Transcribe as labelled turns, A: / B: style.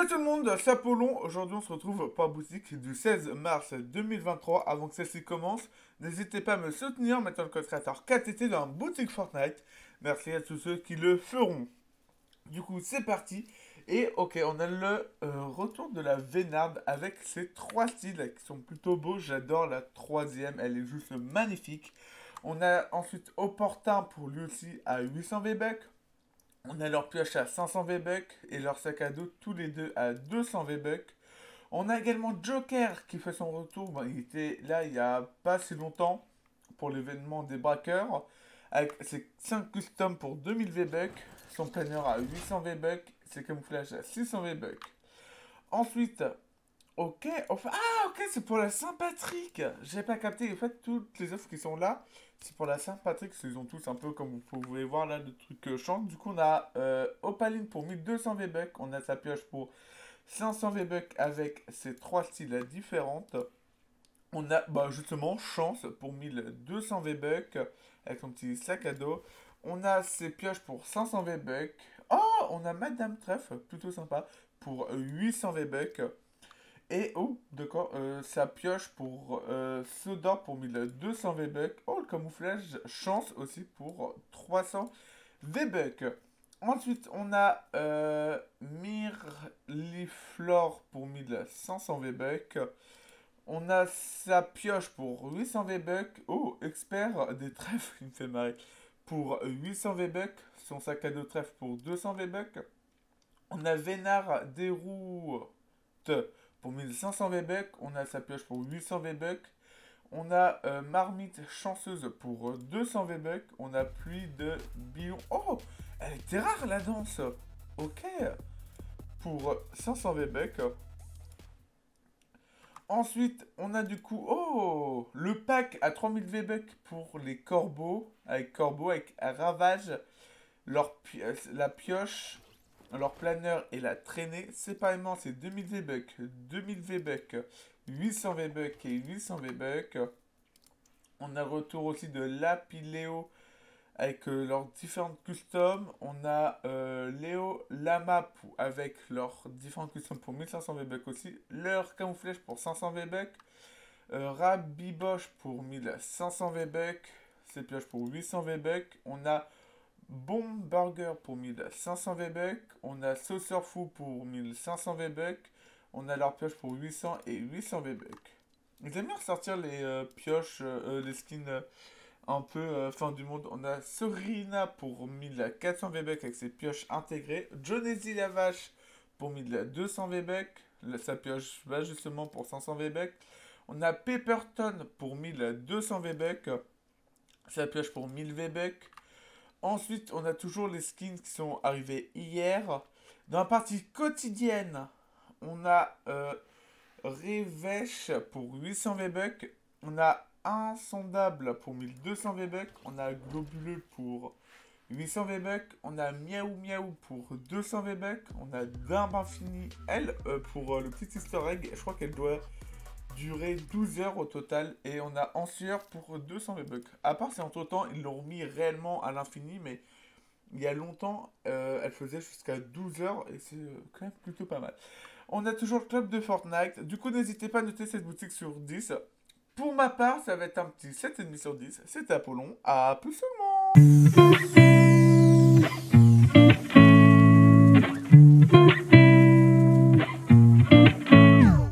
A: Salut tout le monde, c'est Apollon. Aujourd'hui, on se retrouve pour la boutique du 16 mars 2023. Avant que celle-ci commence, n'hésitez pas à me soutenir en mettant le code créateur KTT dans la boutique Fortnite. Merci à tous ceux qui le feront. Du coup, c'est parti. Et ok, on a le retour de la Vénarde avec ses trois styles qui sont plutôt beaux. J'adore la troisième, elle est juste magnifique. On a ensuite Opportun pour lui aussi à 800 V-Bucks. On a leur pioche à 500 V-Bucks et leur sac à dos tous les deux à 200 V-Bucks. On a également Joker qui fait son retour. Bon, il était là il y a pas si longtemps pour l'événement des braqueurs. Avec ses 5 customs pour 2000 V-Bucks. Son planner à 800 V-Bucks. Ses camouflages à 600 V-Bucks. Ensuite, ok, enfin, ah ok, c'est pour la Saint-Patrick. J'ai pas capté. En fait, toutes les offres qui sont là, c'est pour la Saint-Patrick. Ils ont tous un peu comme vous pouvez voir là, de trucs chantent. Du coup, on a Opaline pour 1200 V-Bucks. On a sa pioche pour 500 V-Bucks avec ses trois styles différentes. On a bah, justement Chance pour 1200 V-Bucks avec son petit sac à dos. On a ses pioches pour 500 V-Bucks. Oh, on a Madame Trèfle, plutôt sympa, pour 800 V-Bucks. Et, oh, d'accord, sa pioche pour Sodor pour 1200 V-Bucks. Oh, le camouflage Chance aussi pour 300 V-Bucks. Ensuite, on a Mirliflore pour 1500 V-Bucks. On a sa pioche pour 800 V-Bucks. Oh, expert des trèfles, il me fait marrer. Pour 800 V-Bucks. Son sac à dos trèfle pour 200 V-Bucks. On a Vénard Déroute pour 1500 V-Bucks. On a sa pioche pour 800 V-Bucks. On a Marmite Chanceuse pour 200 V-Bucks. On a Pluie de Billon. Oh, elle était rare la danse. Ok. Pour 500 V-Bucks. Ensuite, on a du coup, oh, le pack à 3000 V-Bucks pour les corbeaux, avec Ravage, la pioche, leur planeur et la traînée. Séparément, c'est 2000 V-Bucks, 2000 V-Bucks, 800 V-Bucks et 800 V-Bucks. On a le retour aussi de Lapiléo avec leurs différentes customs. On a Léo Lama avec leurs différentes customs pour 1500 V-Bucks aussi. Leur camouflage pour 500 V-Bucks. Rabiboche pour 1500 V-Bucks. Ses pioches pour 800 V-Bucks. On a Bomb Burger pour 1500 V-Bucks. On a Sauceur Fou pour 1500 V-Bucks. On a leur pioche pour 800 et 800 V-Bucks. Ils aiment bien ressortir les pioches, les skins un peu fin du monde. On a Sorina pour 1400 V-Bucks avec ses pioches intégrées. Jonesy la vache pour 1200 V-Bucks. Sa pioche va justement pour 500 V-Bucks. On a Pepperton pour 1200 V-Bucks. Sa pioche pour 1000 V-Bucks. Ensuite, on a toujours les skins qui sont arrivés hier. Dans la partie quotidienne, on a Revèche pour 800 V-Bucks. On a Insondable pour 1200 V-Bucks. On a Globuleux pour 800 V-Bucks. On a Miaou Miaou pour 200 V-Bucks. On a Dimbe Infini, elle, pour le petit easter egg. Je crois qu'elle doit durer 12 heures au total. Et on a Ansueur pour 200 V-Bucks. À part si entre temps ils l'ont remis réellement à l'infini, mais il y a longtemps, elle faisait jusqu'à 12 heures et c'est quand même plutôt pas mal. On a toujours le club de Fortnite. Du coup, n'hésitez pas à noter cette boutique sur 10. Pour ma part, ça va être un petit 7,5 sur 10. C'était Apollon. À plus tout le monde!